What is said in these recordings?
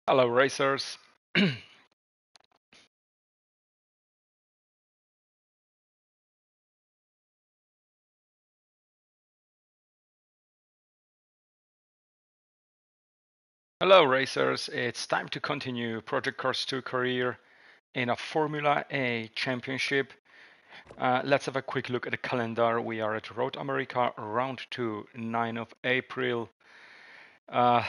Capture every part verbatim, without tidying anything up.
Hello, racers. Hello, racers. It's time to continue Project Cars two career in a Formula A championship. Uh, let's have a quick look at the calendar. We are at Road America, round two, ninth of April. Uh,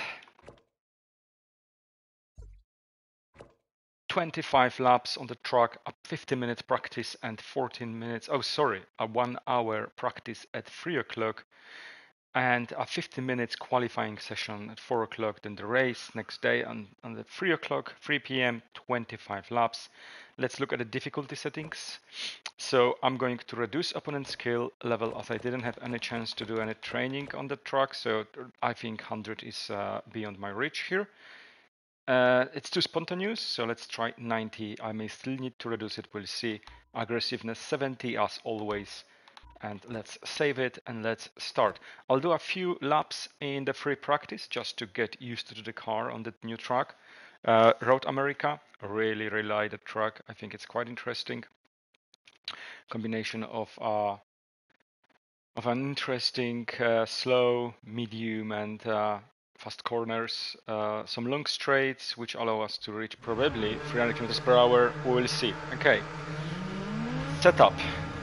twenty-five laps on the track, a fifty minute practice and fourteen minutes. Oh, sorry, a one hour practice at three o'clock. And a fifty minutes qualifying session at four o'clock, then the race next day on, on the three o'clock, three p m, twenty-five laps. Let's look at the difficulty settings. So I'm going to reduce opponent skill level as I didn't have any chance to do any training on the track, so I think one hundred is uh, beyond my reach here. Uh, it's too spontaneous, so let's try ninety. I may still need to reduce it, we'll see. Aggressiveness seventy as always. And let's save it and let's start. I'll do a few laps in the free practice just to get used to the car on the new track. Uh, Road America, really, really like the track. I think it's quite interesting. Combination of uh, of an interesting uh, slow, medium, and uh, fast corners. Uh, some long straights which allow us to reach probably three hundred kilometers per hour. We will see. Okay. Setup.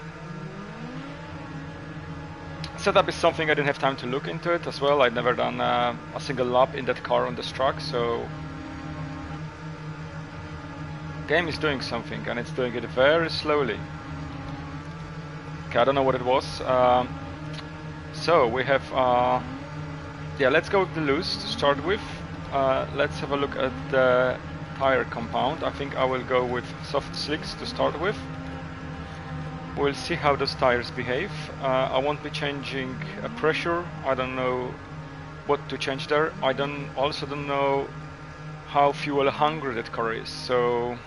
Setup is something I didn't have time to look into it as well. I'd never done uh, a single lap in that car on this track, so game is doing something and it's doing it very slowly. Okay, I don't know what it was. Um, so we have, uh, yeah, let's go with the loose to start with. Uh, let's have a look at the tire compound. I think I will go with soft slicks to start with. We'll see how those tires behave. Uh, I won't be changing a pressure. I don't know what to change there. I don't also don't know how fuel hungry that car is. So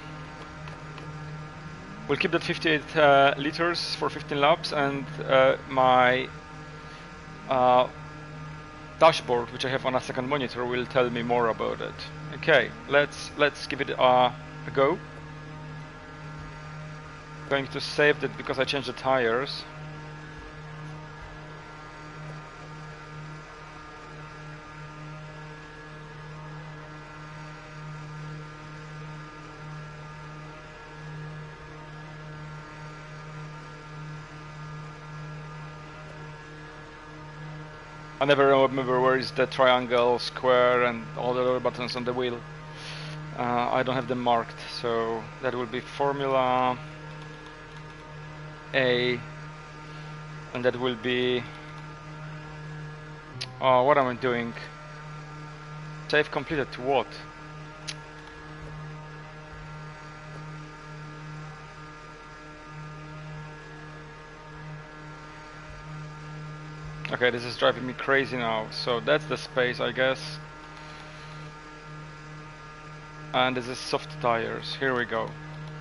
we'll keep that fifty-eight uh, liters for fifteen laps, and uh, my uh, dashboard, which I have on a second monitor, will tell me more about it. Okay, let's let's give it a, a go. Going to save that because I changed the tires. I never remember where is the triangle, square, and all the other buttons on the wheel. Uh, I don't have them marked, so that will be Formula A, and that will be, oh, what am I doing? Save completed to what? Okay, this is driving me crazy now. So that's the space, I guess. And this is soft tires. Here we go.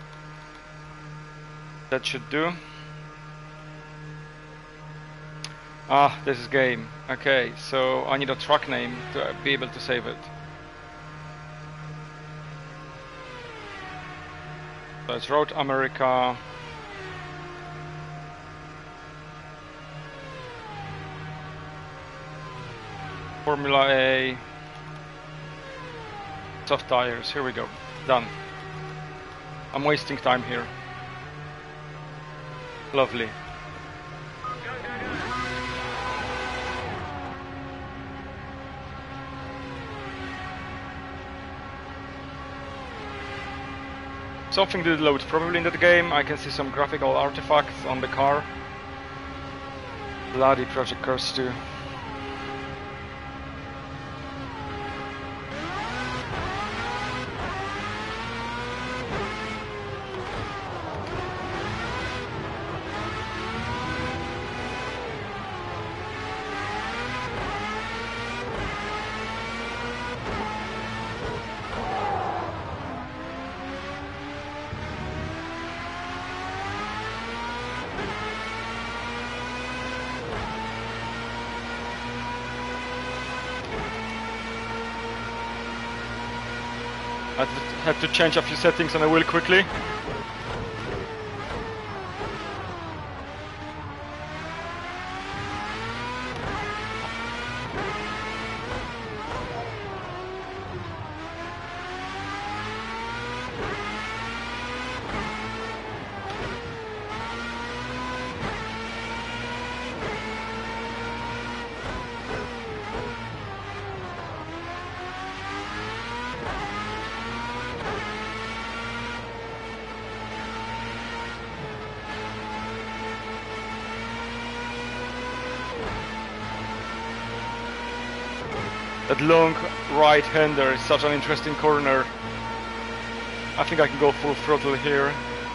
That should do. Ah, this is game. Okay, so I need a truck name to be able to save it. So it's Road America. Formula A. Soft tires. Here we go. Done. I'm wasting time here. Lovely. Something did load probably in that game. I can see some graphical artifacts on the car. Bloody Project Cars two. I had to change a few settings on the wheel quickly. That long right-hander is such an interesting corner. I think I can go full throttle here.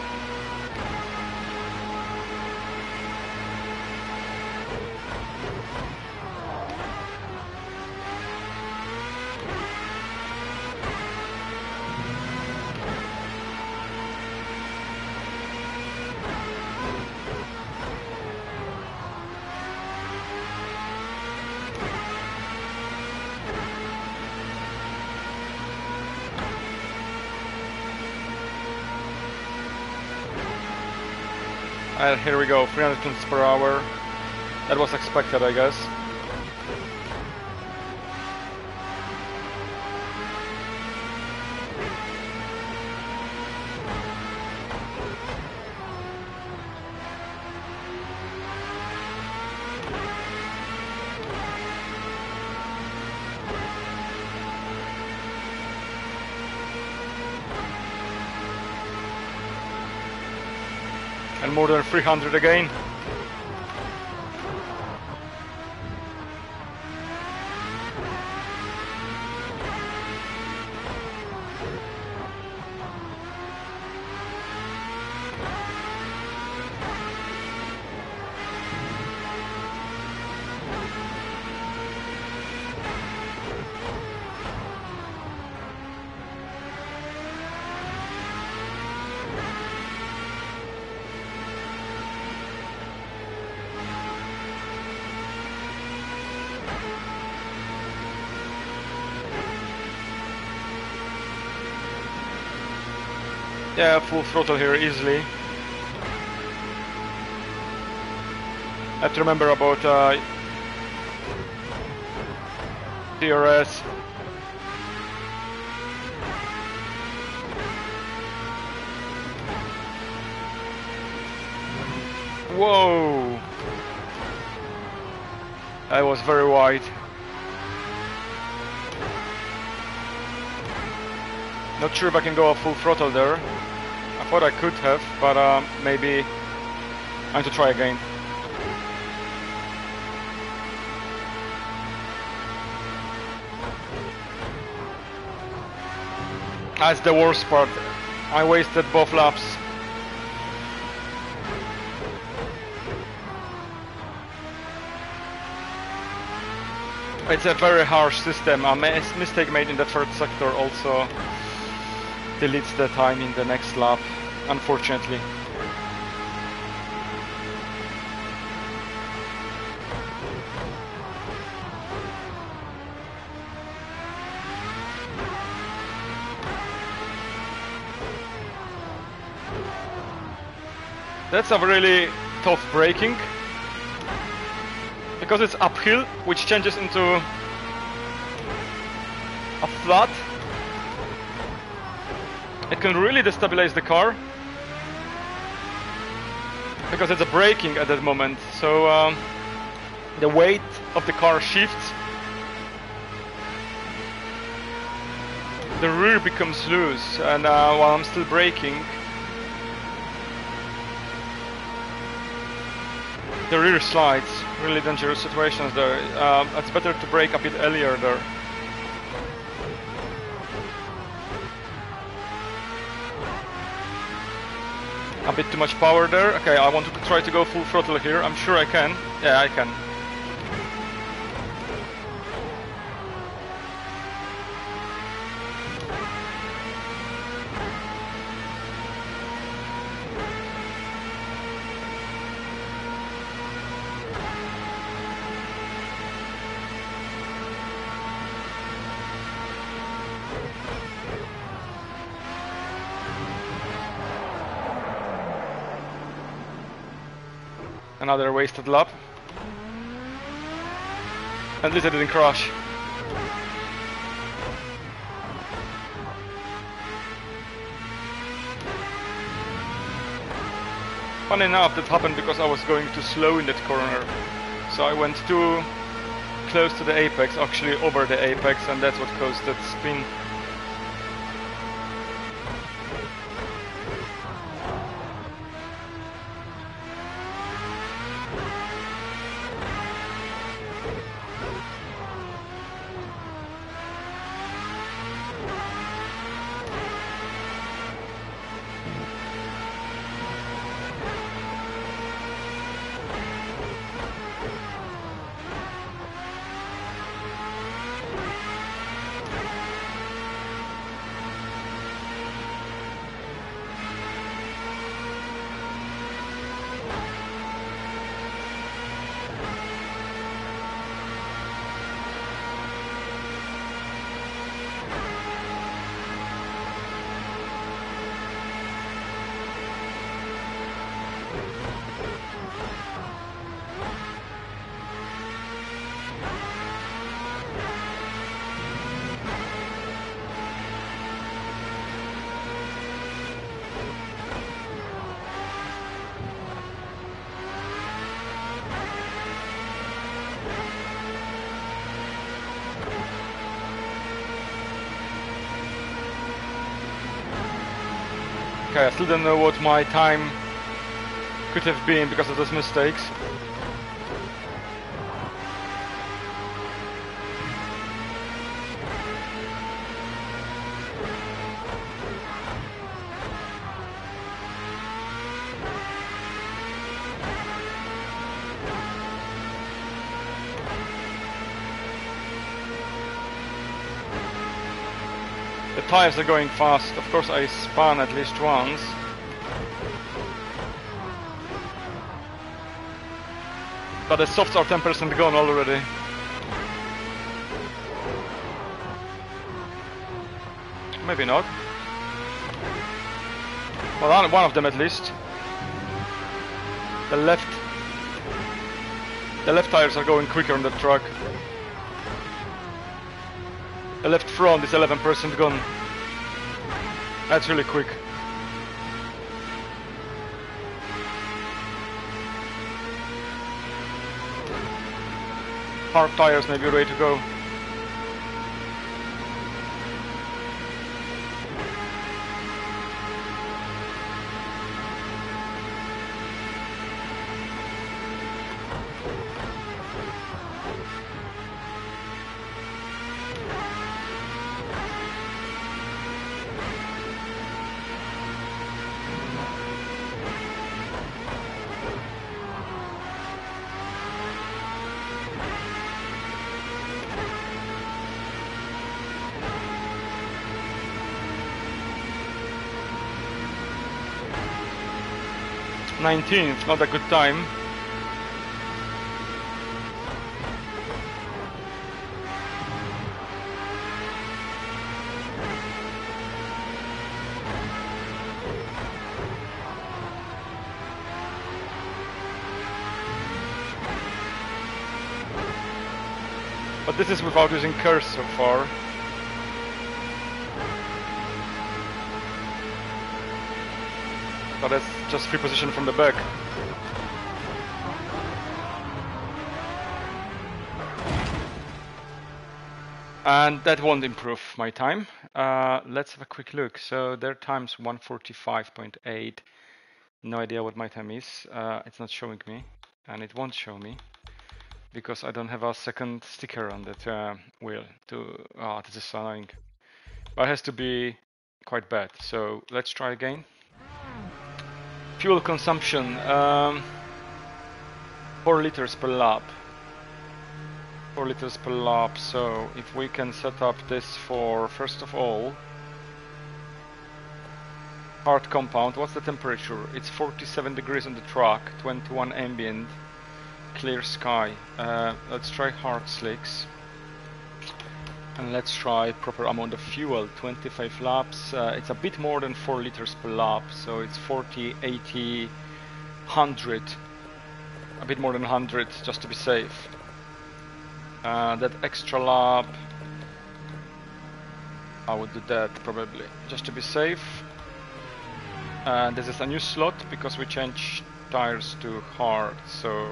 And here we go, three hundred kilometers per hour. That was expected, I guess. And more than three hundred again. Yeah, full throttle here easily. I have to remember about uh, D R S. Whoa! I was very wide. Not sure if I can go a full throttle there. I thought I could have, but uh, maybe I have to try again. That's the worst part. I wasted both laps. It's a very harsh system. A mistake made in the third sector also deletes the time in the next lap, unfortunately. That's a really tough braking, because it's uphill, which changes into a flat. It can really destabilize the car, because it's a braking at that moment, so um, the weight of the car shifts, the rear becomes loose, and uh, while I'm still braking, the rear slides. Really dangerous situations there. Uh, it's better to brake a bit earlier there. A bit too much power there. Okay, I want to try to go full throttle here. I'm sure I can. Yeah, I can. Another wasted lap. At least I didn't crash. Funny enough, that happened because I was going too slow in that corner. So I went too close to the apex, actually over the apex, and that's what caused that spin. Okay, I still don't know what my time could have been because of those mistakes. The tires are going fast. Of course I spun at least once. But the softs are ten percent gone already. Maybe not. Well, one of them at least. The left... The left tires are going quicker on the track. The left front is eleven percent gone. That's really quick. Hard tires may be ready to go. nineteenth, not a good time. But this is without using curse so far. But that's just free position from the back. And that won't improve my time. Uh, let's have a quick look. So their time's one forty-five point eight. No idea what my time is. Uh, it's not showing me, and it won't show me because I don't have a second sticker on that uh, wheel. To ah, oh, this is annoying. But it has to be quite bad. So let's try again. Fuel consumption, um, four liters per lap. four liters per lap, so if we can set up this for, first of all, hard compound. What's the temperature? It's forty-seven degrees on the track, twenty-one ambient, clear sky. Uh, let's try hard slicks. And let's try proper amount of fuel, twenty-five laps. Uh, it's a bit more than four liters per lap, so it's forty, eighty, one hundred. a bit more than one hundred just to be safe. Uh, that extra lap, I would do that probably just to be safe. Uh, this is a new slot because we changed tires to hard, so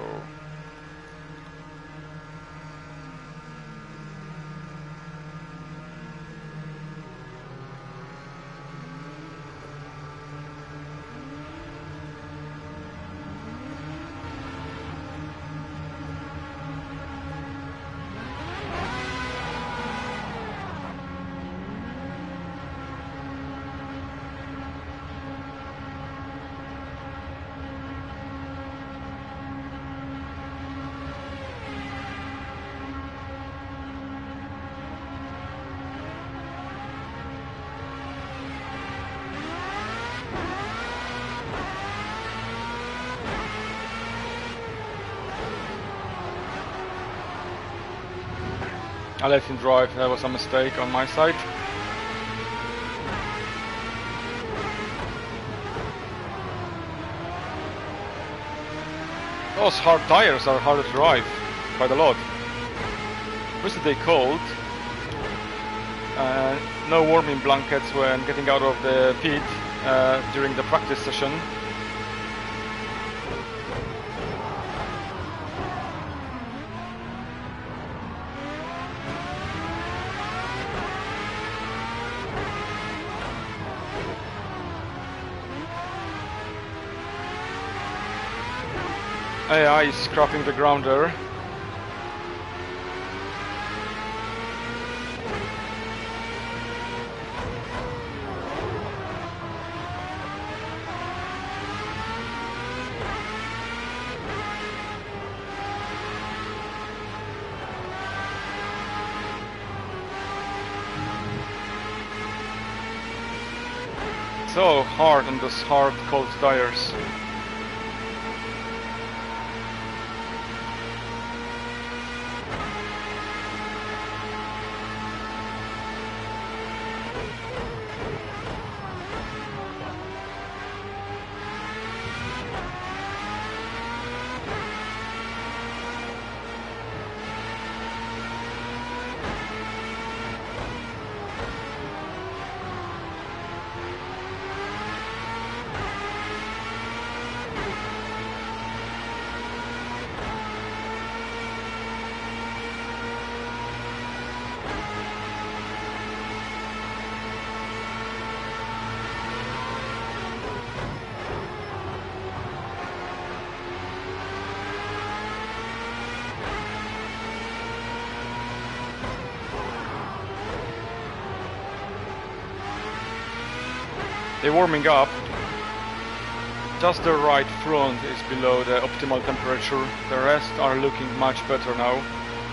I let him drive. That was a mistake on my side. Those hard tires are hard to drive, quite a lot. Wish they cold. Uh, no warming blankets when getting out of the pit uh, during the practice session. A I is scrapping the ground there. So hard on those hard cold tires. They're warming up. Just the right front is below the optimal temperature. The rest are looking much better now.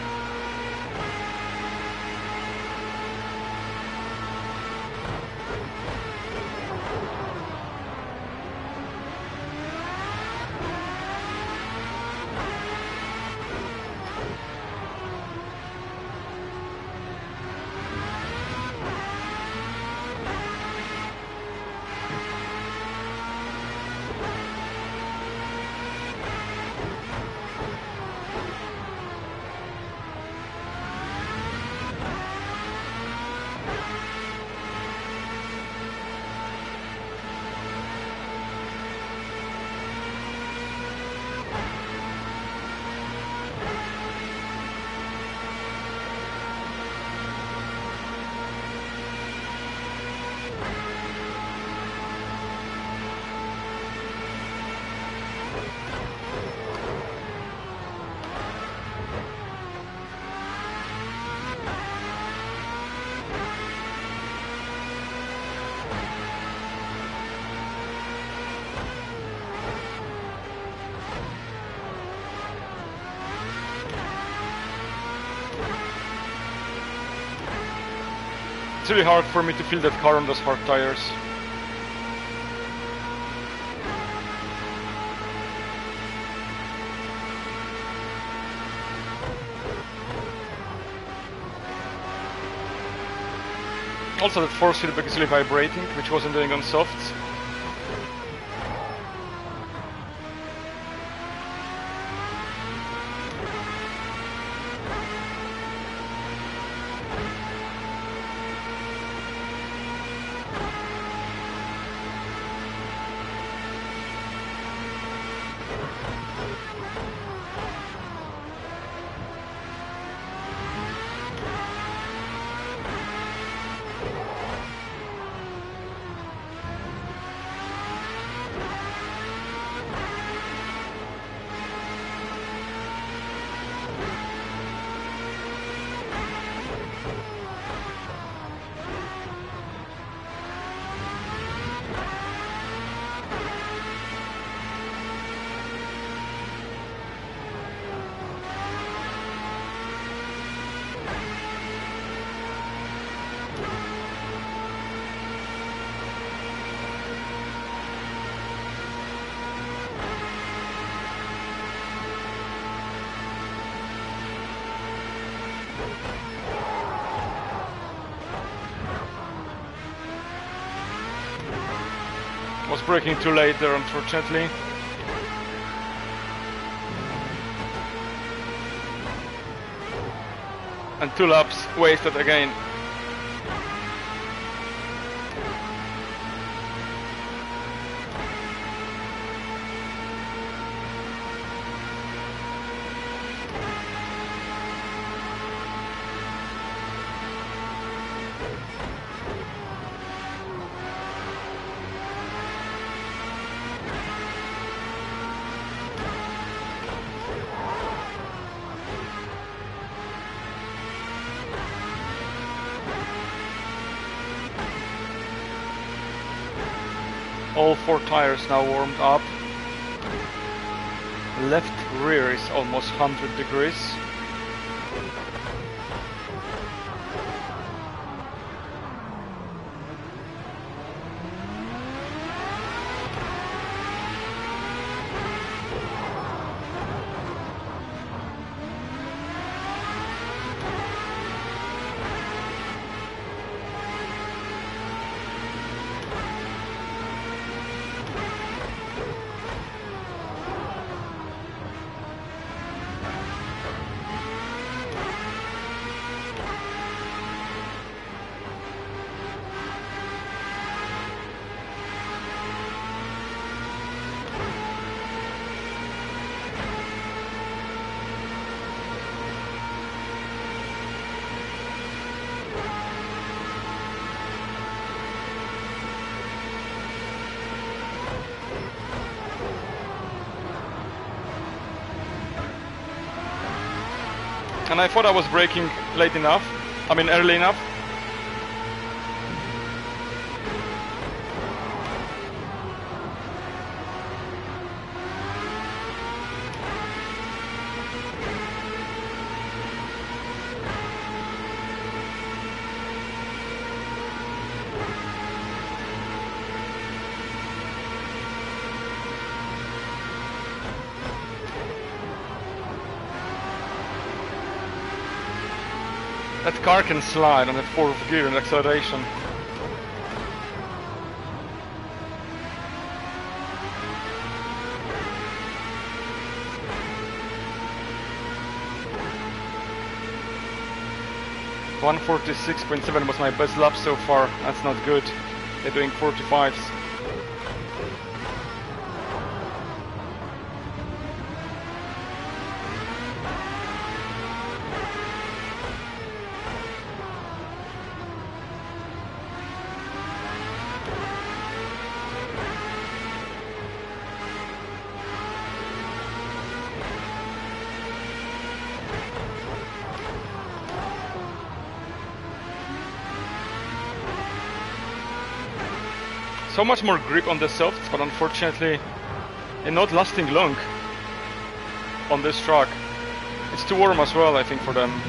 It's really hard for me to feel that car on those hard tires. Also, the force feedback is really vibrating, which wasn't doing on softs. Was braking too late there, unfortunately. And two laps wasted again. All four tires now warmed up. Left rear is almost one hundred degrees. And I thought I was braking late enough, I mean early enough. That car can slide on the fourth gear and acceleration. one forty-six point seven was my best lap so far. That's not good. They're doing forty-fives. So much more grip on the softs, but unfortunately they're not lasting long on this track. It's too warm as well, I think, for them.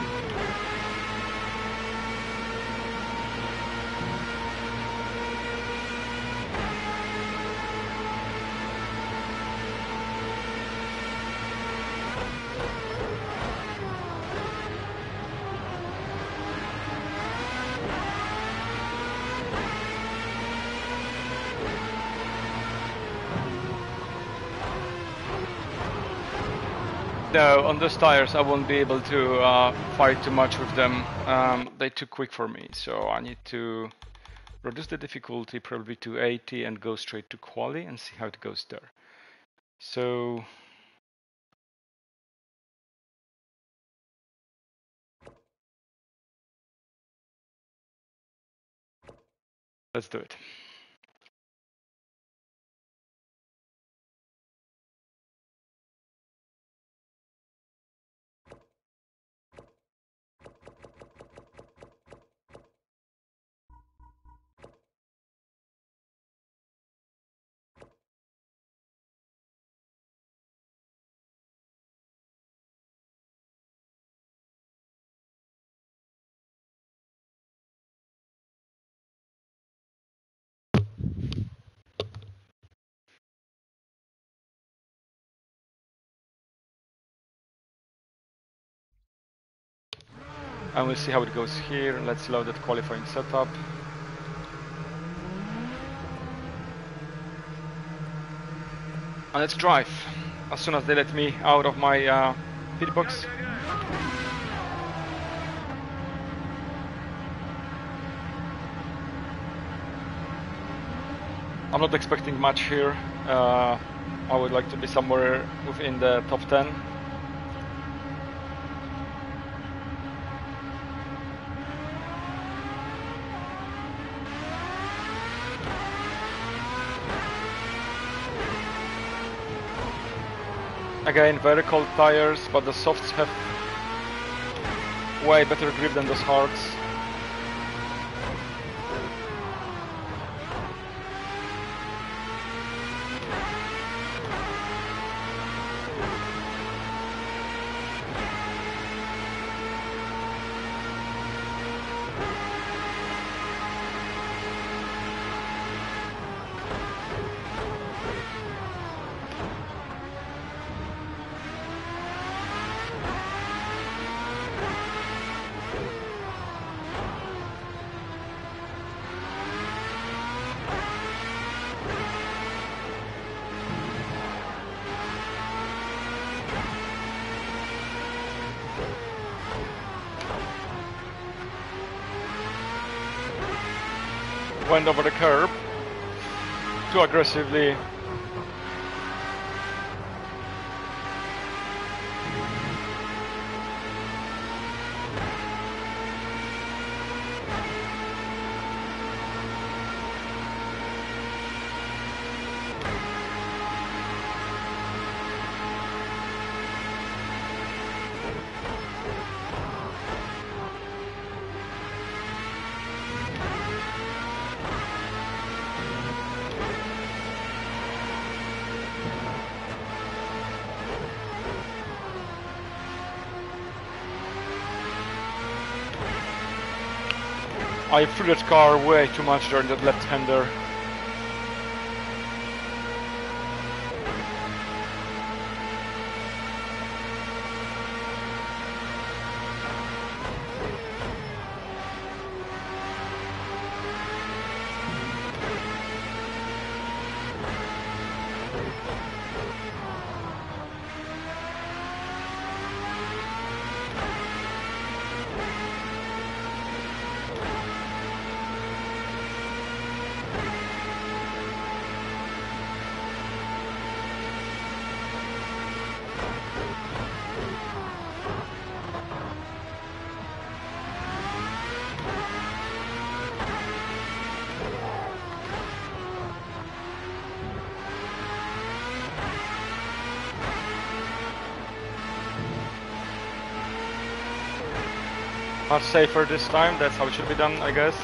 No, on those tires I won't be able to uh, fight too much with them. Um, they're too quick for me, so I need to reduce the difficulty probably to eighty and go straight to quali and see how it goes there. So let's do it. And we'll see how it goes here. Let's load that qualifying setup. And let's drive. As soon as they let me out of my uh, pit box. I'm not expecting much here. Uh, I would like to be somewhere within the top ten. Again, very cold tires, but the softs have way better grip than those hards. Went over the curb too aggressively. I threw that car way too much during that left-hander. Much safer this time, that's how it should be done, I guess.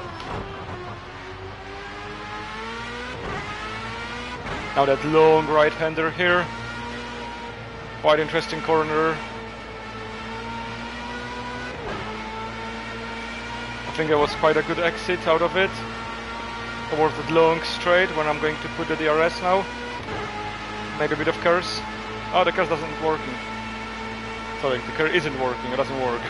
Now that long right-hander here. Quite interesting corner. I think there was quite a good exit out of it. Towards that long straight when I'm going to put the D R S now. Make a bit of curse. Oh, the curse doesn't working. Sorry, the curse isn't working, it doesn't work.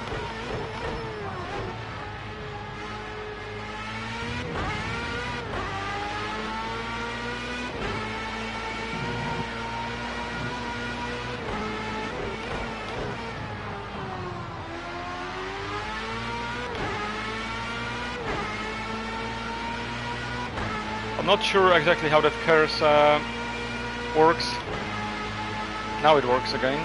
I'm not sure exactly how that curse uh, works. Now it works again.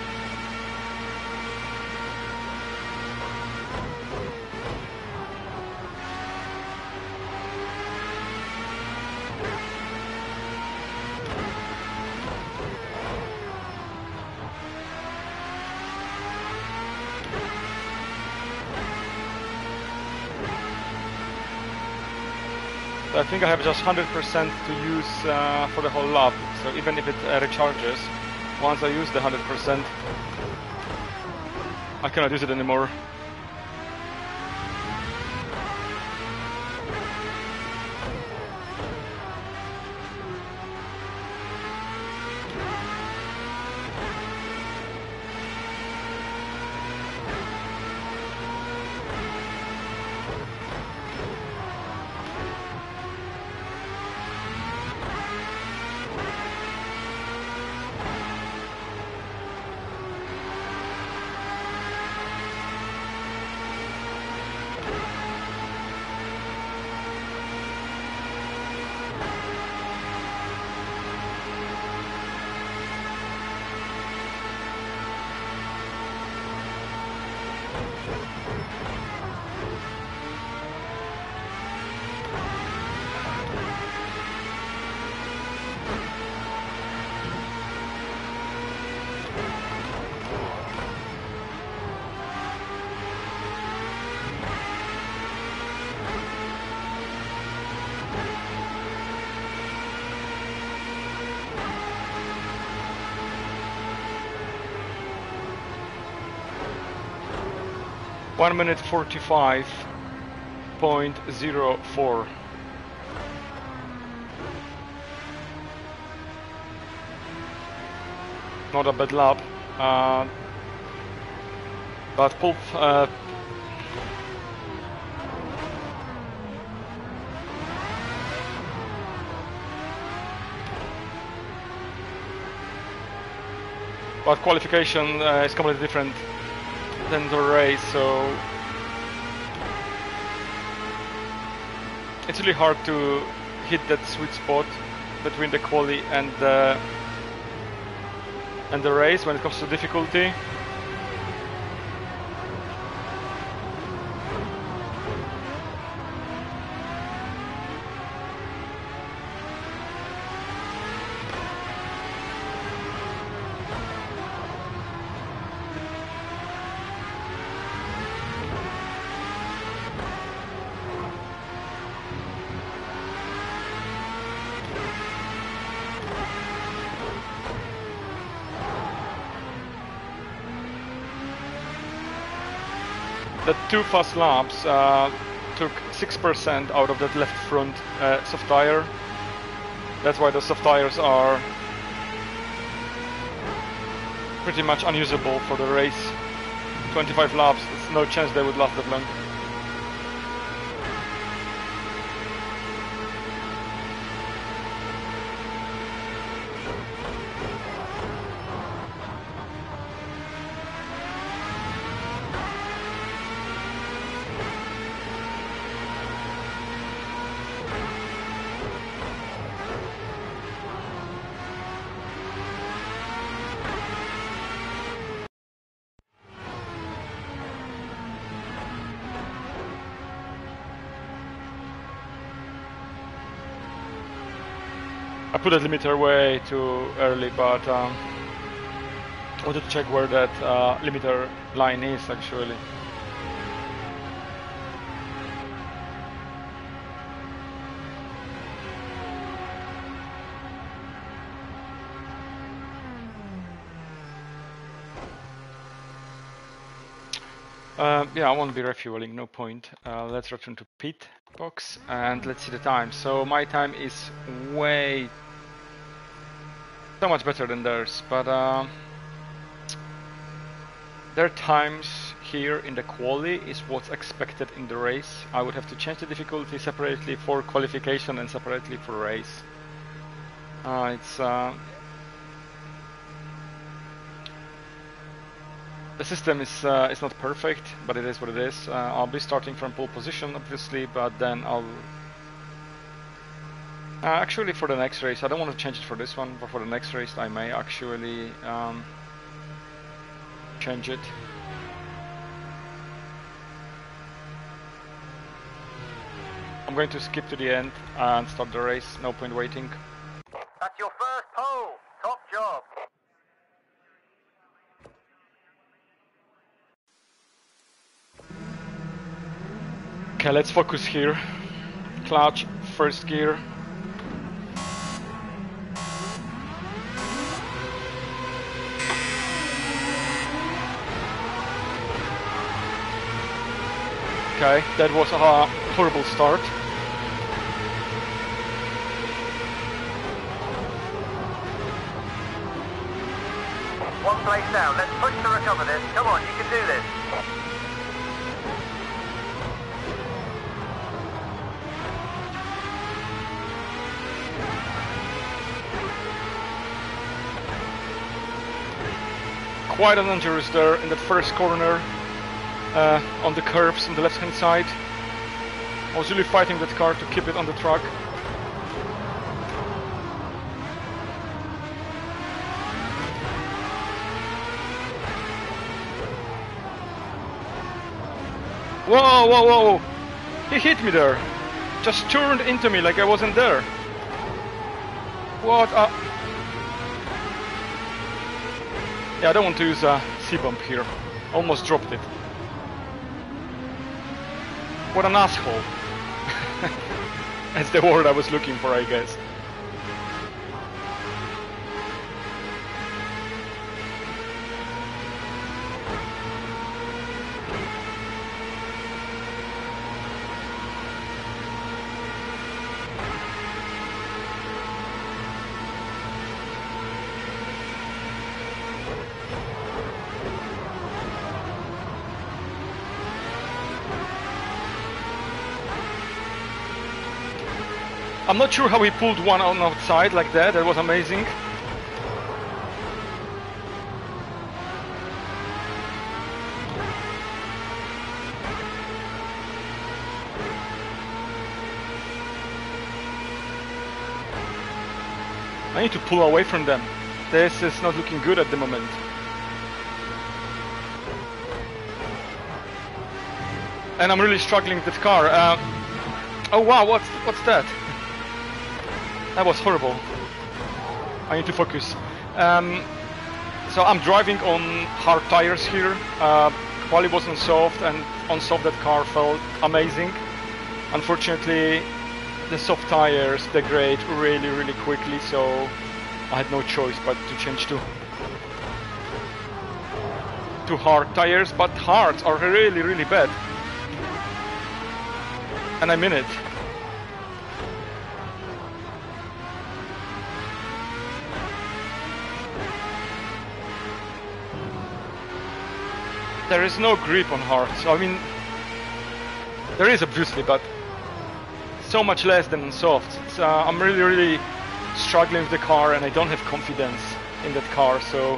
I think I have just one hundred percent to use uh, for the whole lap, so even if it uh, recharges, once I use the one hundred percent, I cannot use it anymore. one minute forty-five point zero four. Not a bad lap, uh, but pulp. Uh, but qualification uh, is completely different than the race, so it's really hard to hit that sweet spot between the quali and the and the race when it comes to difficulty. The two fast laps uh, took six percent out of that left front uh, soft tire. That's why the soft tires are pretty much unusable for the race. twenty-five laps, there's no chance they would last that long. I put that limiter way too early, but um, I wanted to check where that uh, limiter line is actually. Uh, yeah, I won't be refueling, no point. Uh, let's return to pit box and let's see the time. So my time is way so much better than theirs, but uh, their times here in the quali is what's expected in the race. I would have to change the difficulty separately for qualification and separately for race. Uh, it's uh, the system is uh, is not perfect, but it is what it is. Uh, I'll be starting from pole position, obviously, but then I'll uh, actually for the next race. I don't want to change it for this one, but for the next race, I may actually um, change it. I'm going to skip to the end and start the race. No point waiting. That's your first pole. Top job. Okay, let's focus here. Clutch, first gear. Okay, that was a horrible start. One place down. Let's push to recover this. Come on, you can do this. Quite dangerous there in that first corner uh, on the curves on the left hand side. I was really fighting that car to keep it on the track. Whoa, whoa, whoa! He hit me there. Just turned into me like I wasn't there. What a... Yeah, I don't want to use a C-bump here. Almost dropped it. What an asshole. That's the word I was looking for, I guess. I'm not sure how he pulled one on outside like that. That was amazing. I need to pull away from them. This is not looking good at the moment. And I'm really struggling with the car. Uh, oh wow, what's, what's that? That was horrible. I need to focus. Um, so I'm driving on hard tires here. Uh, quali wasn't soft, and on soft that car felt amazing. Unfortunately, the soft tires degrade really, really quickly, so I had no choice but to change to to hard tires. But hards are really, really bad, and I mean it. There is no grip on hards. I mean, there is obviously, but so much less than on soft. It's, uh, I'm really, really struggling with the car, and I don't have confidence in that car, so...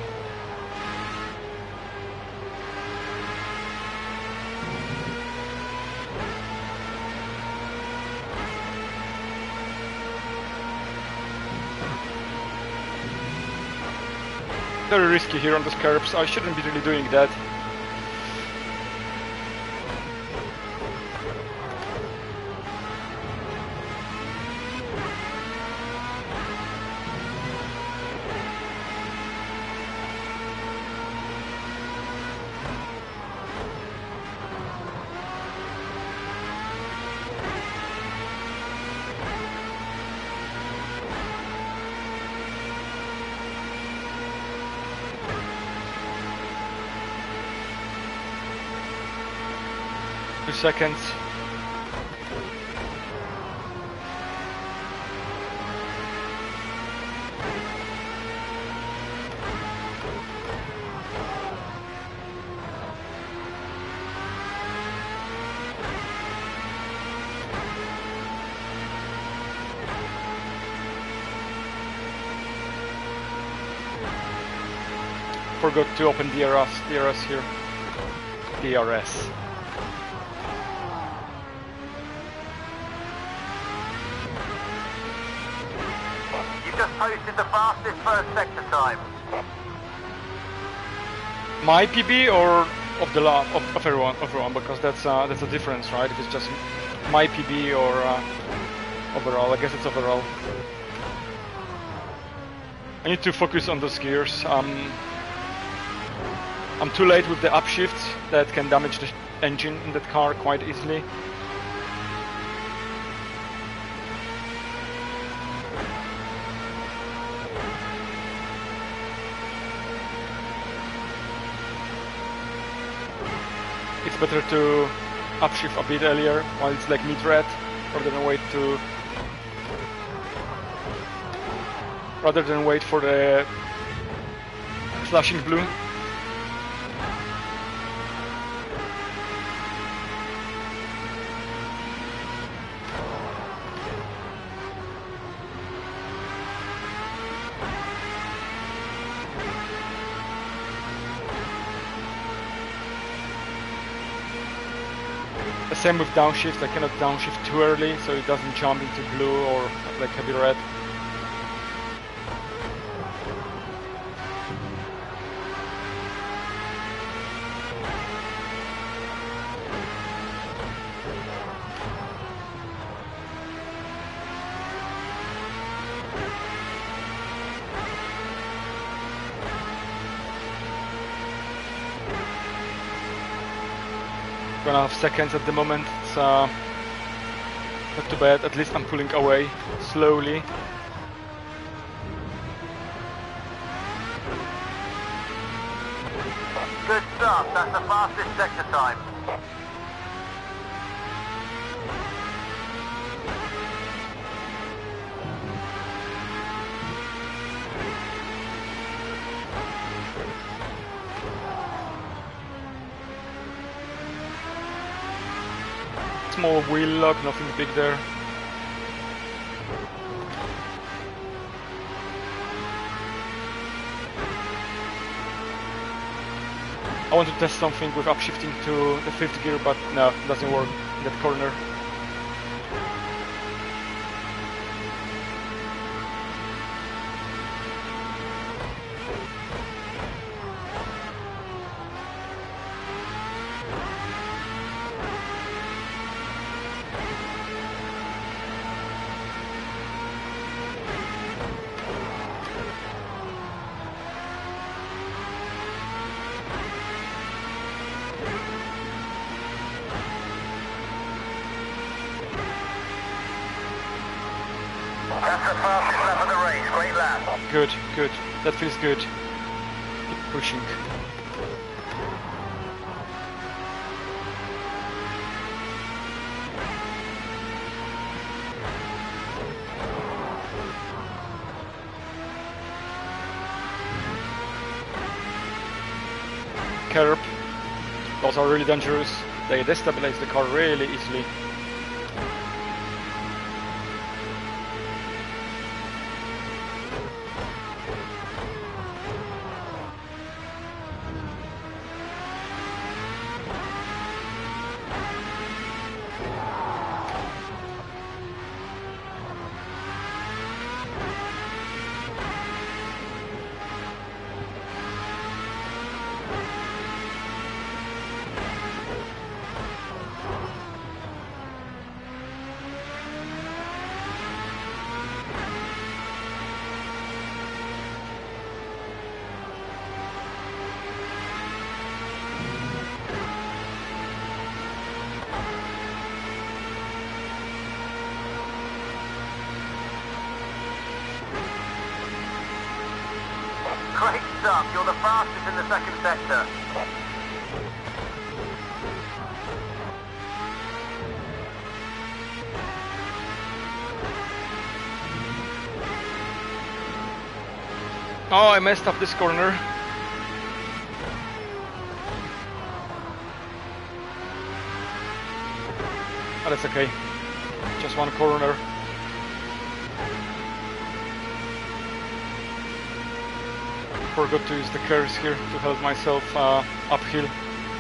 Very risky here on the curbs. I shouldn't be really doing that. Two seconds. Forgot to open D R S, D R S here. D R S. Just posted the fastest first sector time. My P B or of the lot of, of everyone, of everyone, because that's uh, that's a difference, right? If it's just my P B or uh, overall, I guess it's overall. I need to focus on those gears. Um, I'm too late with the upshifts that can damage the engine in that car quite easily. It's better to upshift a bit earlier while it's like mid-red, rather than wait to rather than wait for the flashing blue. Same with downshift. I cannot downshift too early so it doesn't jump into blue or like heavy red. One and a half seconds at the moment. It's uh, not too bad. At least I'm pulling away slowly. Good stuff. That's the fastest sector time. Small wheel lock, nothing big there. I want to test something with upshifting to the fifth gear, but no, it doesn't work in that corner. That's the fastest lap of the race. Great lap. Good, good. That feels good. Keep pushing. Curb. Those are really dangerous. They destabilize the car really easily. Great stuff. You're the fastest in the second sector. Oh, I messed up this corner. Oh, that's okay. Just one corner. Forgot to use the curves here to help myself uh, uphill.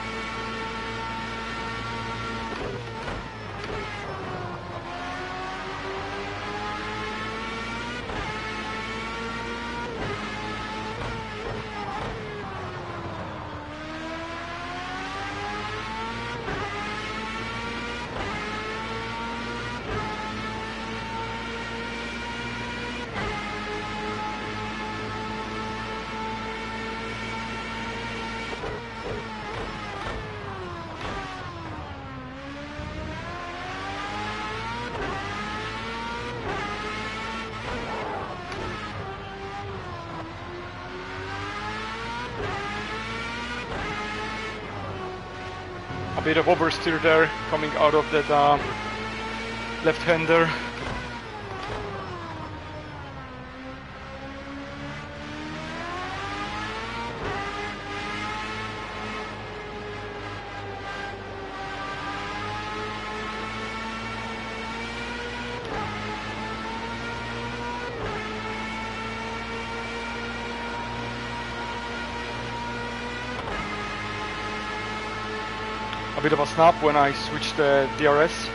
A bit of oversteer there, coming out of that uh, left-hander. A bit of a snap when I switched the D R S.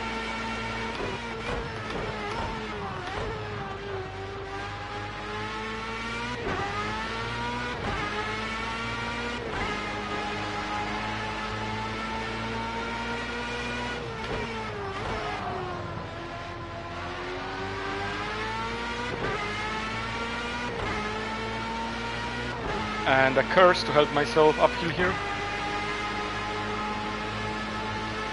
And a curse to help myself uphill here.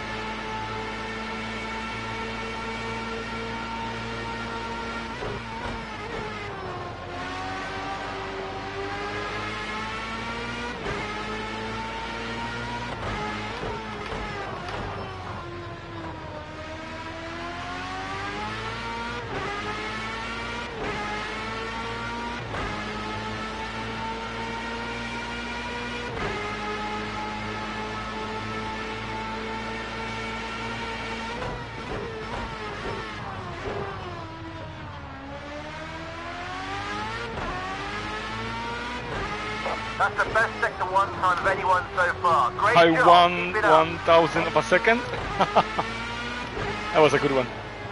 That's the best sector one time of anyone so far. Great I job. won Keep it up. one thousand of a second. That was a good one.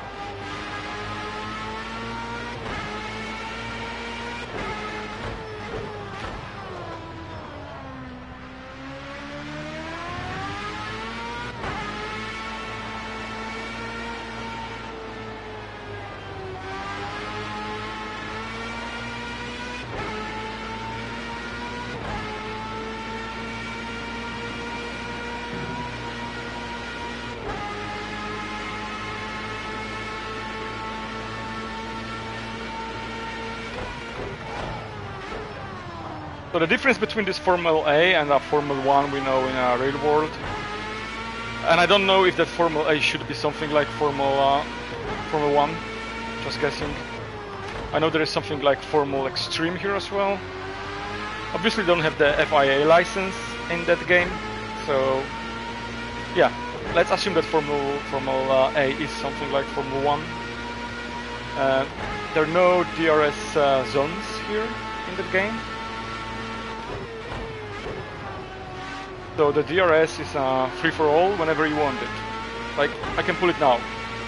So the difference between this Formula A and a Formula One we know in a real world, and I don't know if that Formula A should be something like Formula Formula One, just guessing. I know there is something like Formula Extreme here as well. Obviously don't have the F I A license in that game, so yeah, let's assume that Formula, Formula A is something like Formula One. Uh, there are no D R S uh, zones here in the game. So the D R S is uh, free for all whenever you want it. Like, I can pull it now.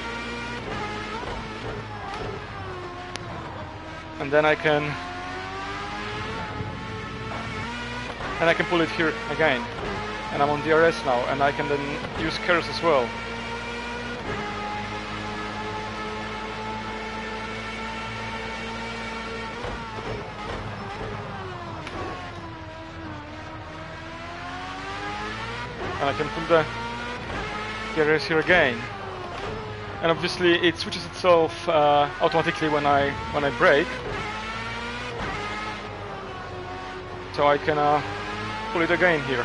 And then I can... And I can pull it here again. And I'm on D R S now, and I can then use curves as well. And I can put the D R S here again, and obviously it switches itself uh, automatically when I when I brake, so I can uh, pull it again here.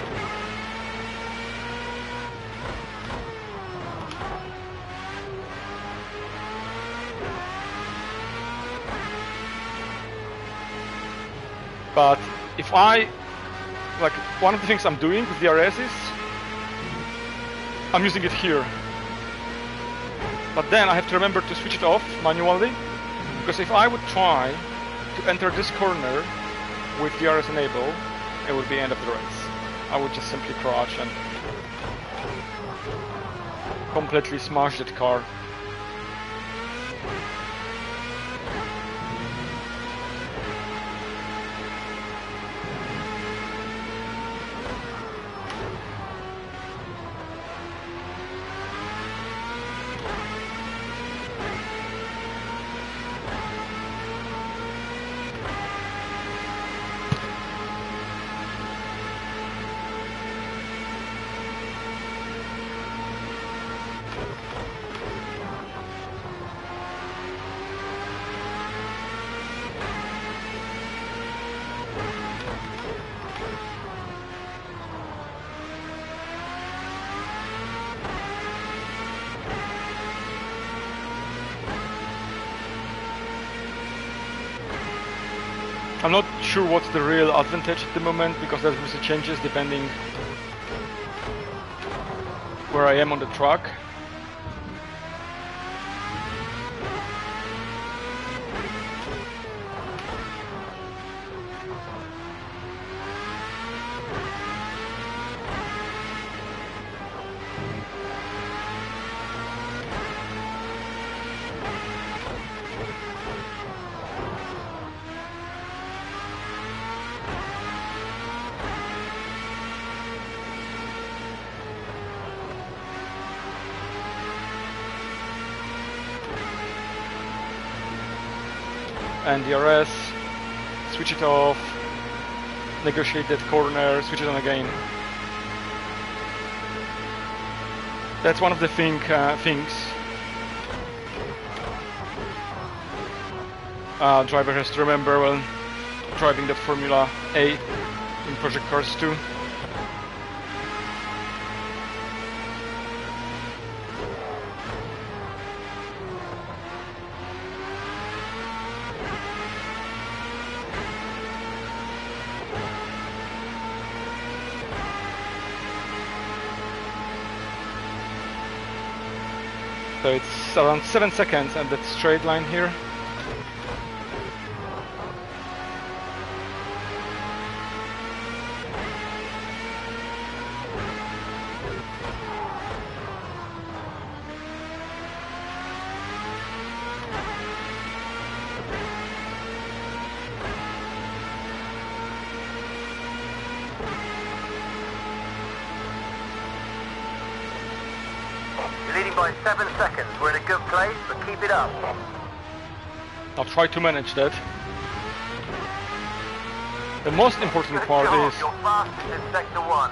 But if I like one of the things I'm doing with D R S is I'm using it here, but then I have to remember to switch it off manually, because if I would try to enter this corner with D R S enabled, it would be end of the race. I would just simply crash and completely smash that car. I'm not sure what's the real advantage at the moment, because that obviously changes depending where I am on the track. And D R S, switch it off, negotiate that corner, switch it on again. That's one of the thing, uh, things uh, driver has to remember when driving that Formula A in Project Cars two. So it's around seven seconds and that straight line here. You're leading by seven seconds. We're in a good place, but keep it up. I'll try to manage that. The most important Good part job. is You're fastest in sector one.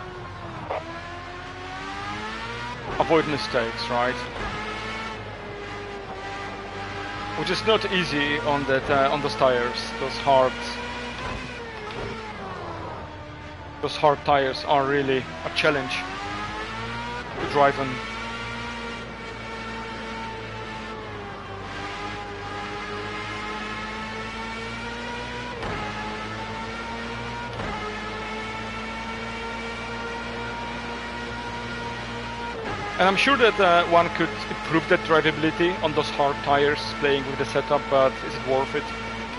avoid mistakes, right? Which is not easy on that uh, on those tires. Those hard, those hard tires are really a challenge to drive on. And I'm sure that uh, one could improve that drivability on those hard tires playing with the setup, but is it worth it?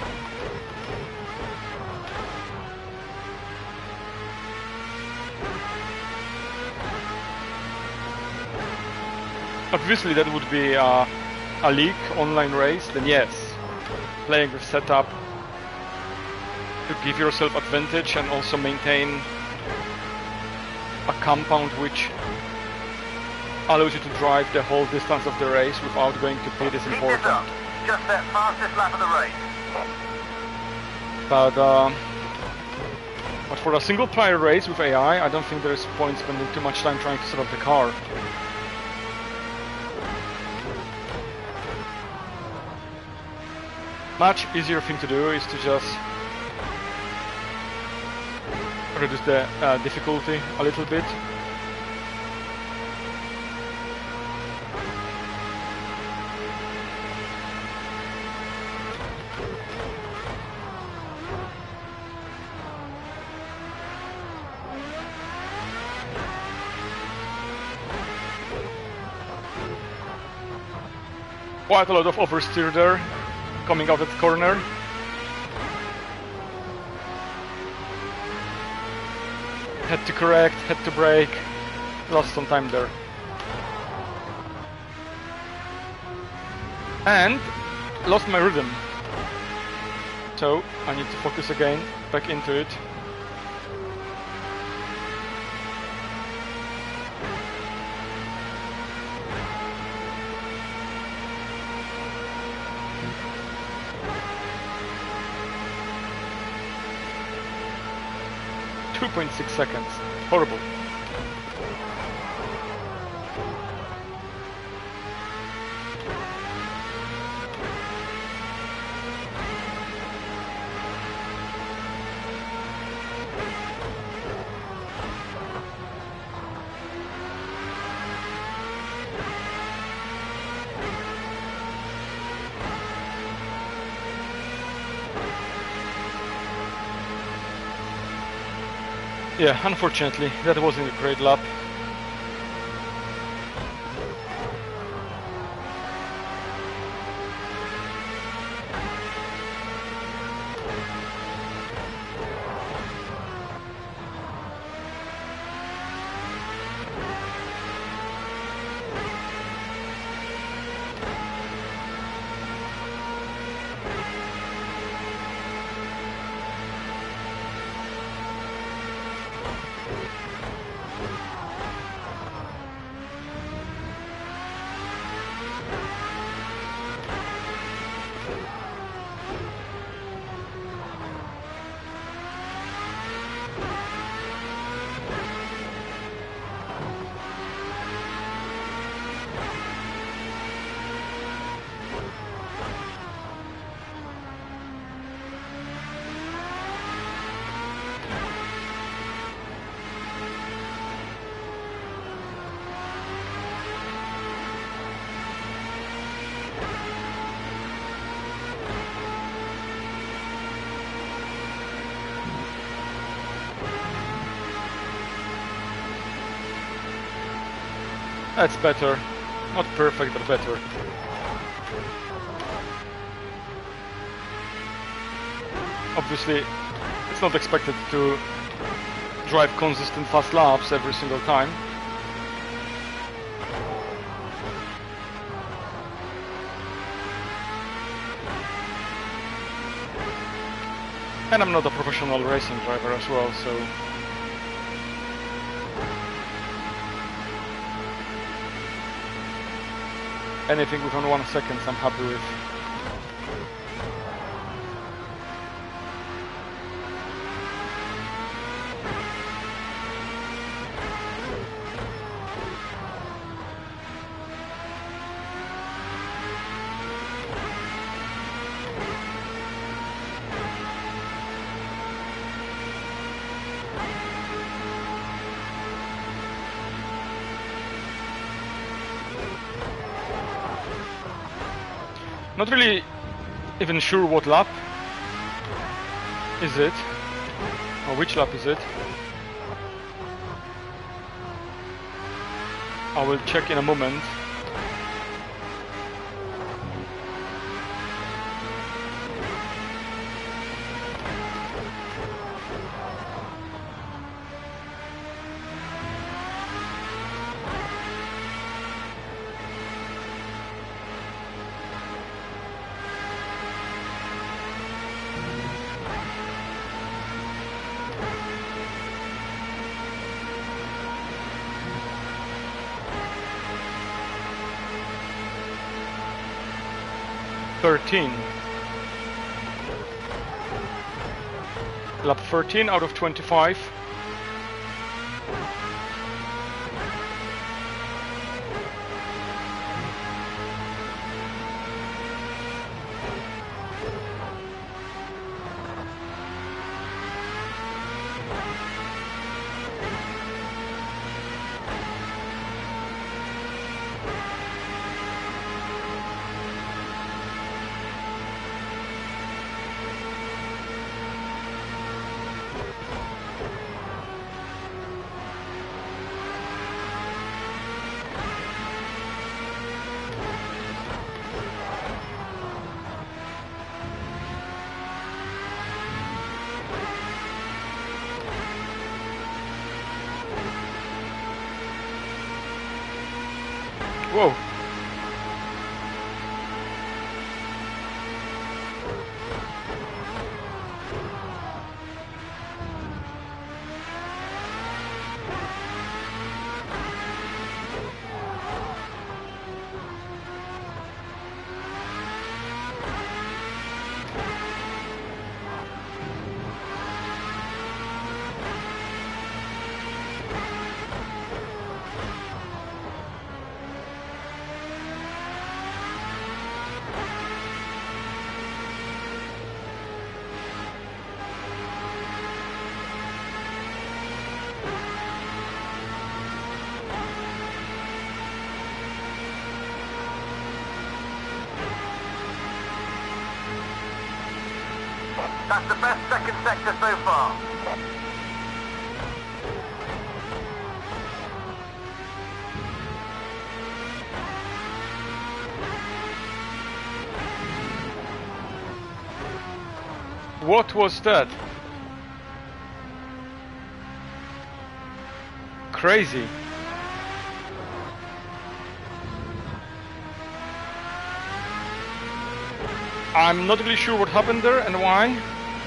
Obviously that would be uh, a league online race, then yes, playing with setup to give yourself advantage and also maintain a compound which allows you to drive the whole distance of the race without going to pit is Keep this important. up. Just that fastest lap of the race. But uh, but for a single player race with A I, I don't think there is point spending too much time trying to set up the car. Much easier thing to do is to just reduce the uh, difficulty a little bit. Quite a lot of oversteer there, coming out at the corner. Had to correct, had to brake, lost some time there. And lost my rhythm. So I need to focus again, back into it. two point six seconds. Horrible. Yeah, unfortunately, that wasn't a great lap. That's better. Not perfect, but better. Obviously, it's not expected to drive consistent fast laps every single time. And I'm not a professional racing driver as well, so... Anything within one second I'm happy with. Not really even sure what lap is it, or which lap is it. I will check in a moment. thirteen. Lap thirteen out of twenty-five. Whoa. That's the best second sector so far. What was that? Crazy. I'm not really sure what happened there and why.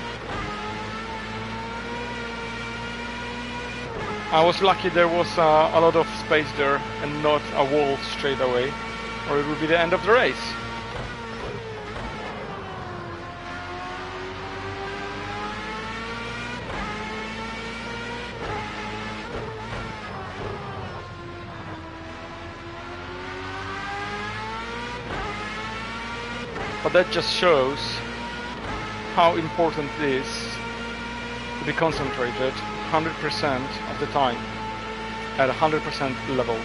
I was lucky there was uh, a lot of space there and not a wall straight away, or it would be the end of the race. But that just shows how important it is to be concentrated one hundred percent of the time at one hundred percent level.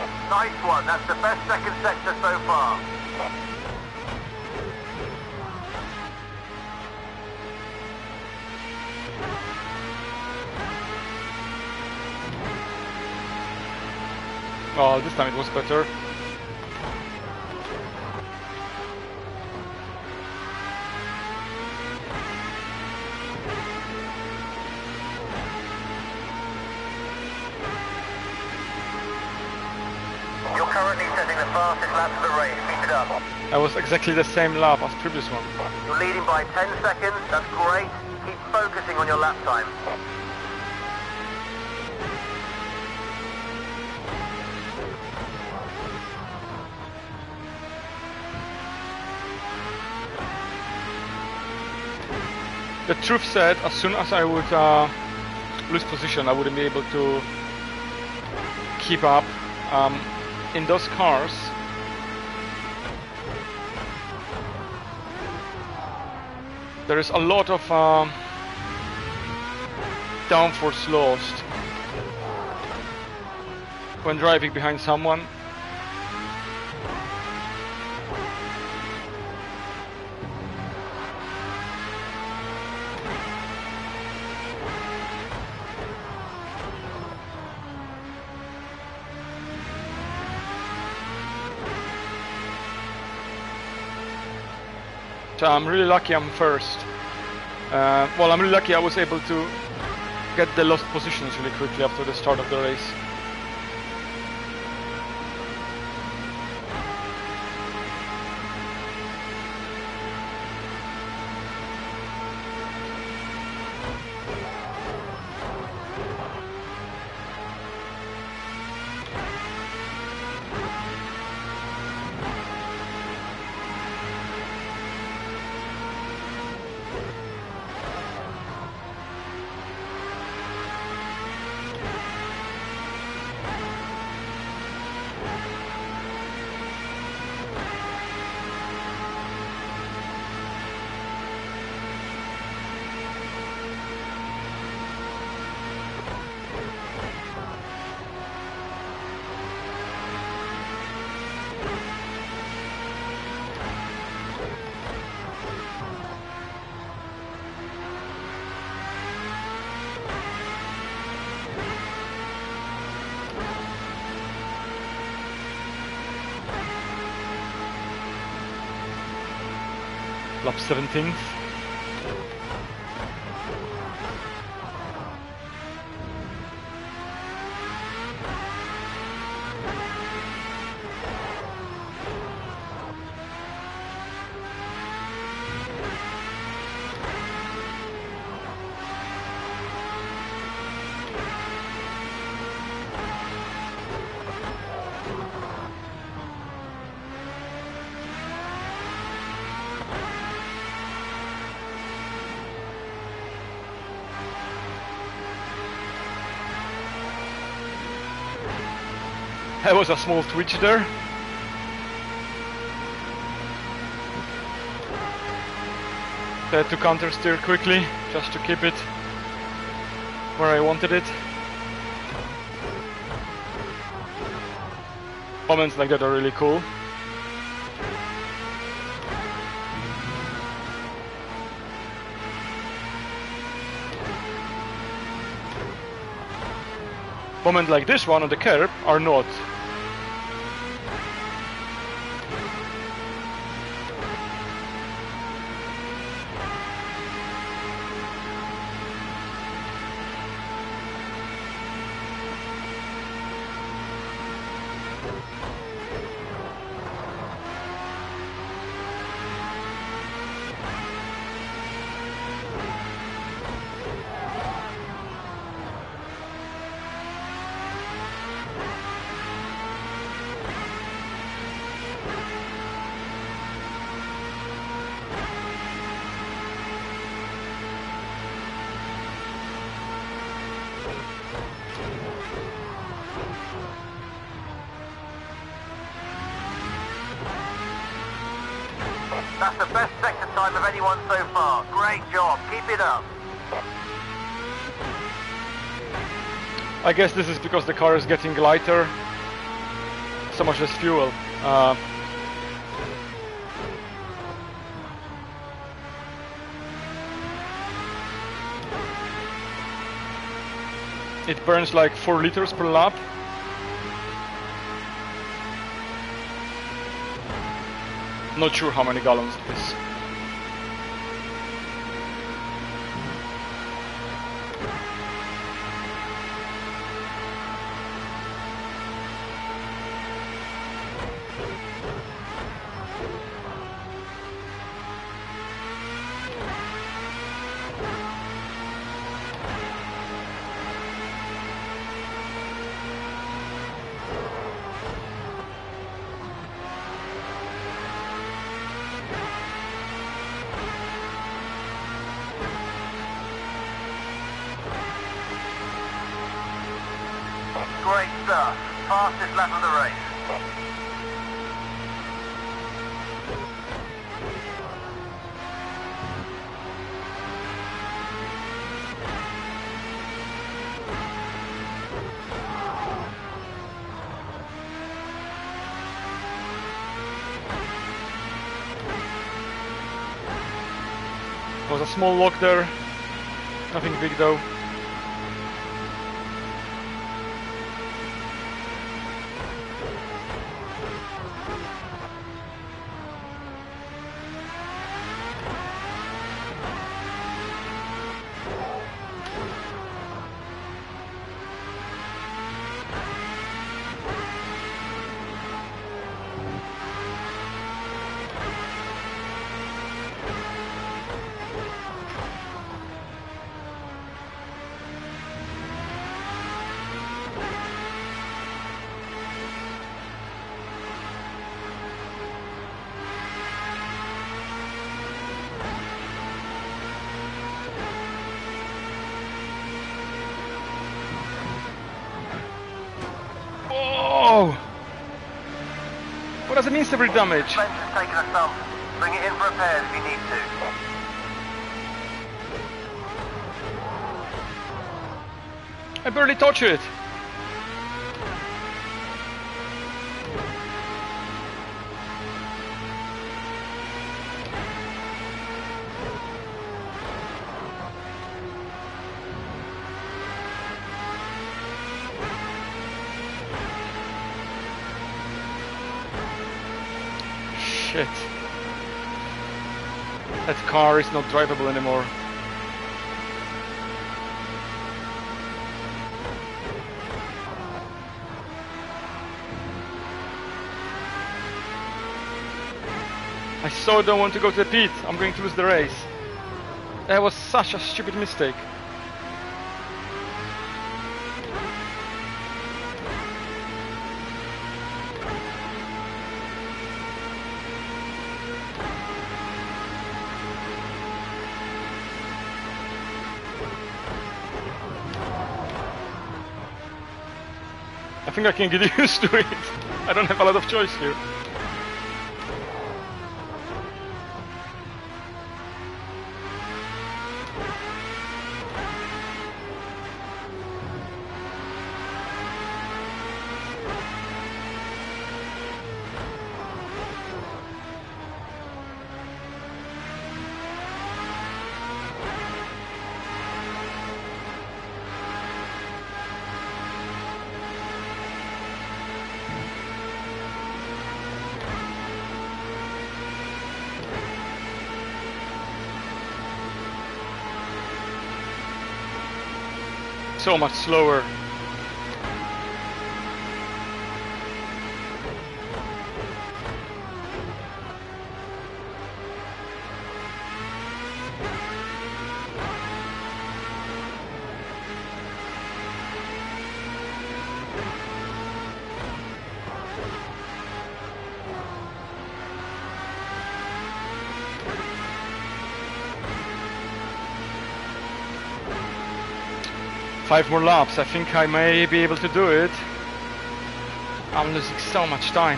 Nice one, that's the best second sector so far. Oh, this time it was better. You're currently setting the fastest lap of the race. Keep it up. That was exactly the same lap as previous one. You're leading by ten seconds. That's great. Keep focusing on your lap time. The truth said, as soon as I would uh, lose position, I wouldn't be able to keep up. Um, in those cars, there is a lot of uh, downforce lost when driving behind someone. So I'm really lucky I'm first. Uh, well, I'm really lucky I was able to get the lost positions really quickly after the start of the race. Lap seventeenth. There was a small twitch there. Had to counter steer quickly just to keep it where I wanted it. Moments like that are really cool. Moments like this one on the curb are not. That's the best sector time of anyone so far. Great job. Keep it up. I guess this is because the car is getting lighter. so much less fuel. Uh, it burns like four liters per lap. Not sure how many gallons it is. Great stuff. Fastest lap of the race. There was a small lock there. Nothing big though. Whoa! What does it mean, severe damage? Spencer's taken a thump. Bring it in for repairs if you need to. I barely touch it. Shit. That car is not drivable anymore. I so don't want to go to the pit. I'm going to lose the race. That was such a stupid mistake. I think I can get used to it. I don't have a lot of choice here. So much slower. Five more laps, I think I may be able to do it. I'm losing so much time.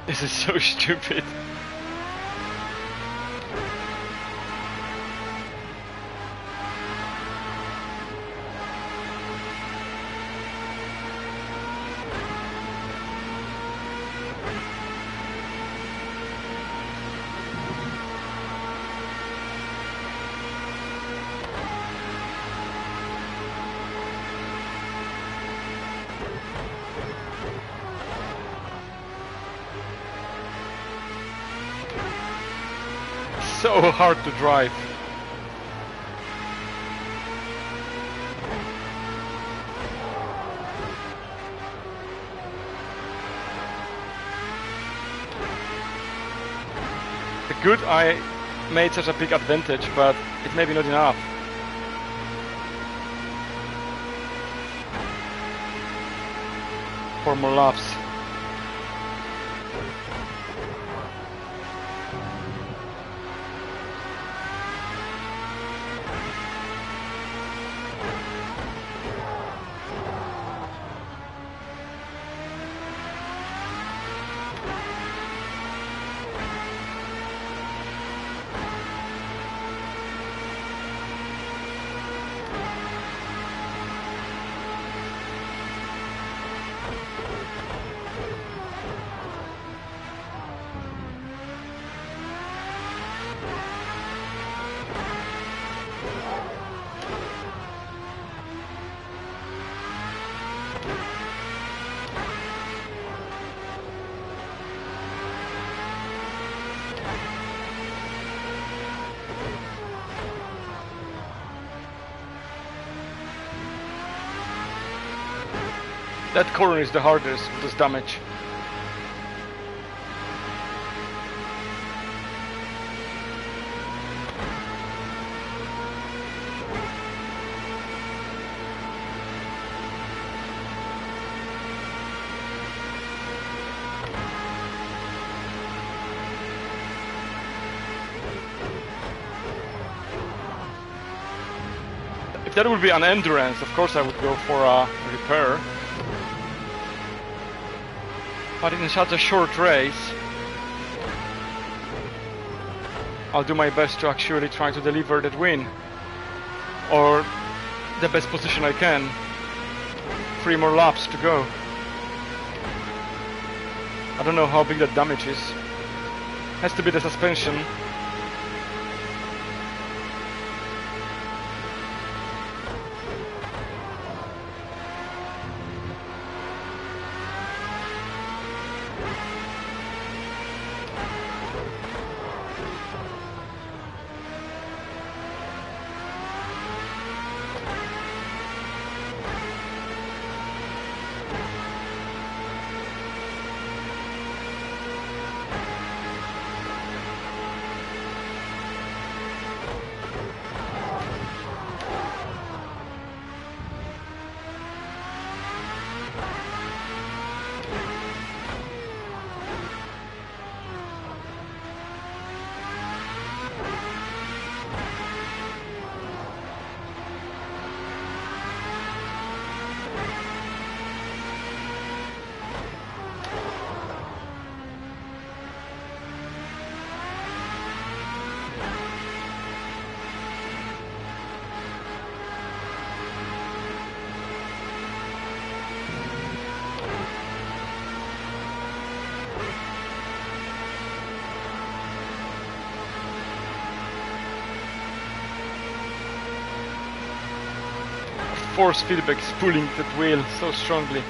This is so stupid. So hard to drive. The good I made such a big advantage, but it may be not enough. Four more laps. That corner is the hardest with this damage. If that would be an endurance, of course I would go for a repair. But in such a short race, I'll do my best to actually try to deliver that win. Or the best position I can. Three more laps to go. I don't know how big that damage is. Has to be the suspension. Force feedback is pulling that wheel so strongly.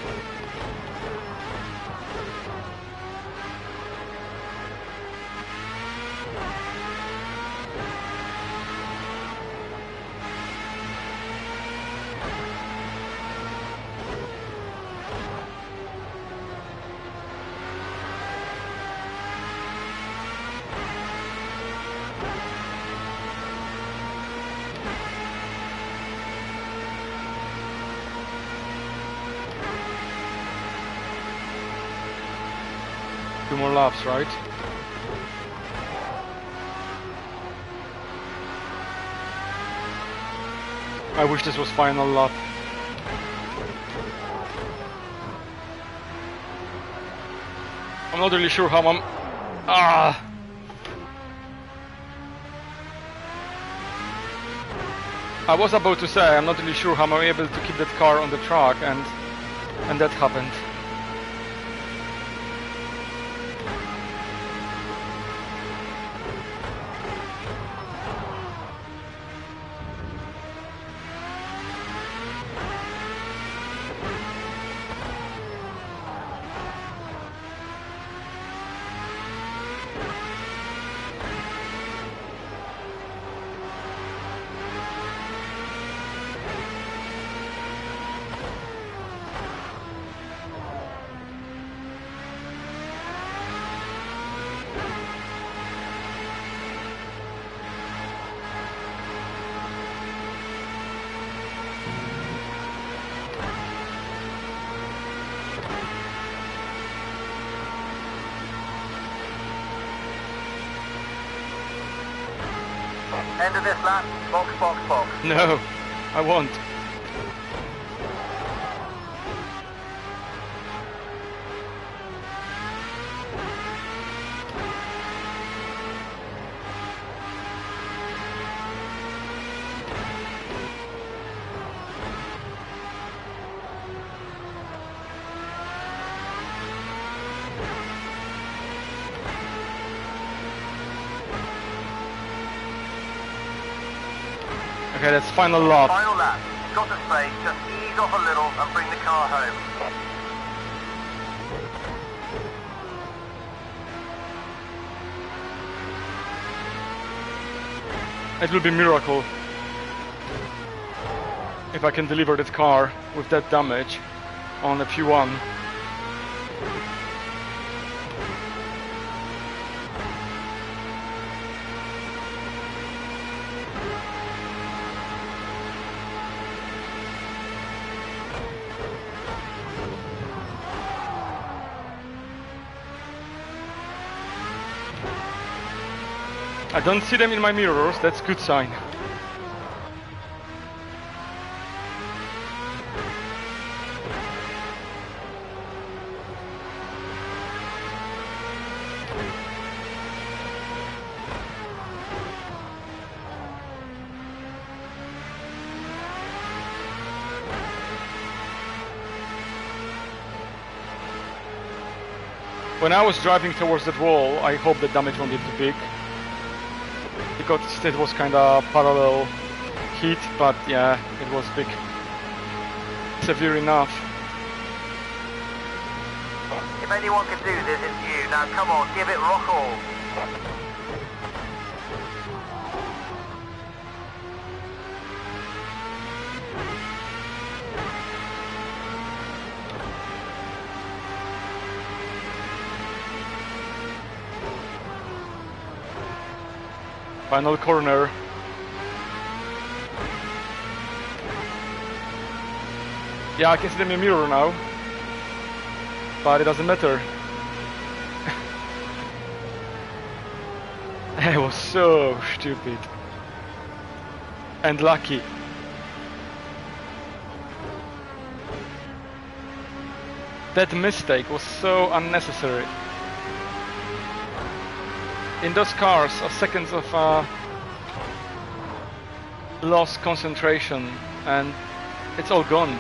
Two more laps, right? I wish this was final lap. I'm I'm not really sure how I'm... Ah! I was about to say, I'm not really sure how I'm able to keep that car on the track, and and that happened. End of this lap, box, box, box. No, I won't. Okay, that's final lap. Final lap. Got the space, just ease off a little and bring the car home. It will be a miracle if I can deliver that car with that damage on a P one. I don't see them in my mirrors, that's a good sign. When I was driving towards that wall, I hope the damage won't be too big. Because it was kind of parallel hit, but yeah, it was big. Severe enough. If anyone can do this, it's you. Now come on, give it rock all. Final corner. Yeah, I can see them in the mirror now. But it doesn't matter. It was so stupid. And lucky. That mistake was so unnecessary. In those cars are seconds of uh, lost concentration and it's all gone.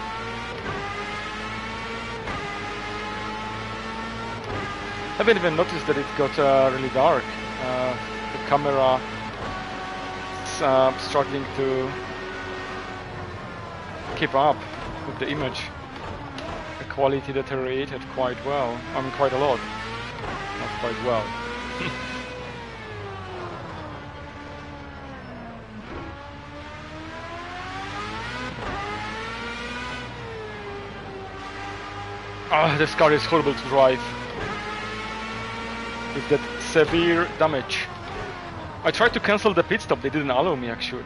I haven't even noticed that it got uh, really dark. Uh, the camera is uh, struggling to keep up with the image. The quality deteriorated quite well. I mean, quite a lot. Not quite well. Ah, this car is horrible to drive. With that severe damage. I tried to cancel the pit stop, they didn't allow me actually.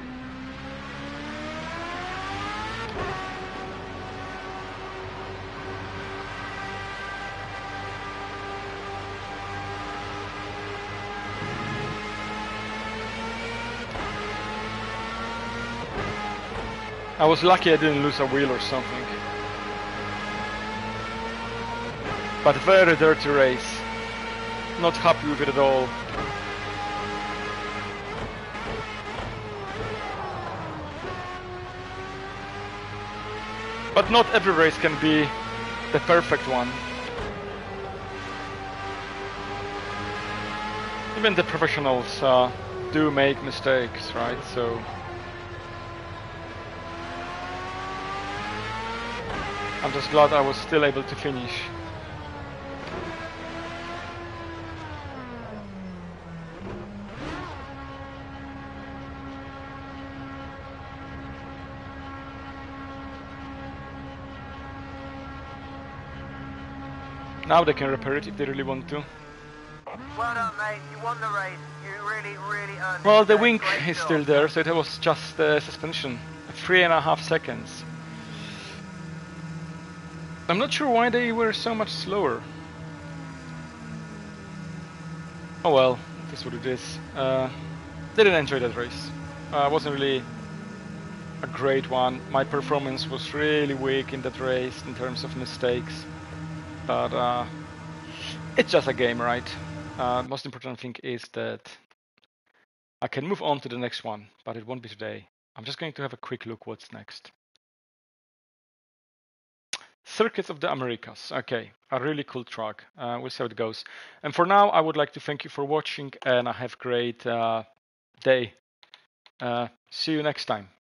I was lucky I didn't lose a wheel or something. But very dirty race. not happy with it at all. But not every race can be the perfect one. Even the professionals uh, do make mistakes, right? So I'm just glad I was still able to finish. Now they can repair it if they really want to. Well done, mate. You won the race. You really, really earned Well, it. the Great wing job. is still there, so it was just the suspension. Three and a half seconds. I'm not sure why they were so much slower. Oh well, it is what it is. Uh, didn't enjoy that race. Uh, wasn't really a great one. My performance was really weak in that race in terms of mistakes. But uh, it's just a game, right? Uh, most important thing is that I can move on to the next one, but it won't be today. I'm just going to have a quick look what's next. Circuits of the Americas. Okay, a really cool track. Uh, we'll see how it goes. And for now, I would like to thank you for watching, and I have a great uh, day. Uh, see you next time.